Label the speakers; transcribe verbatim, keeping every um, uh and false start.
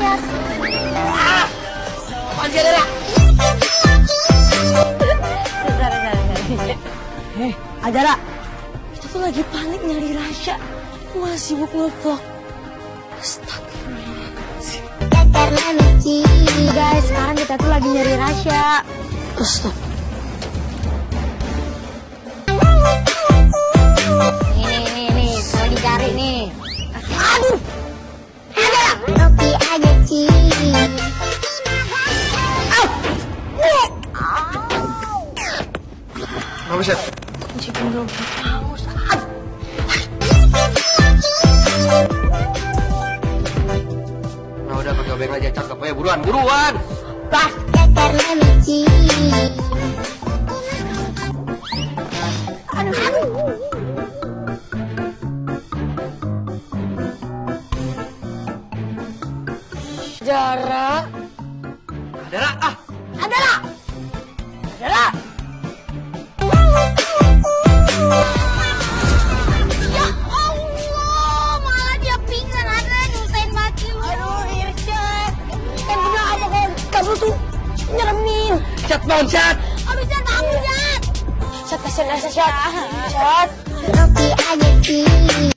Speaker 1: Chat.
Speaker 2: Ah, apaan sih Adara?
Speaker 1: Hei, Adara, kita tuh lagi panik nyari Rasya. Masih sibuk nge-vlog. Astagfirullahaladzim. Guys, sekarang kita tuh lagi nyari Rasya. Stop.
Speaker 3: Nih, nih, nih, kalau dicari nih.
Speaker 1: Aduh, Adara.
Speaker 3: Rocky aja sih.
Speaker 2: Kenapa sih?
Speaker 1: Kunci pintu haus.
Speaker 2: Nah udah pakai obeng aja cakep ya, buruan, buruan.
Speaker 3: Basket karena Michi.
Speaker 1: Aduh, aduh. Jara.
Speaker 2: Adara, ah.
Speaker 1: Adara. Adara.
Speaker 3: Ya Allah, malah dia pingsan ada nyusahin mati.
Speaker 1: Aduh, Irsyad. Kan bilang apa kalau kamu tuh nyeremin.
Speaker 2: Chat bangun, chat.
Speaker 3: Aduh, Chat bangun, Chat.
Speaker 1: Chat, kasihan Rasya, Chat. Chat.
Speaker 3: Rocky aja sih.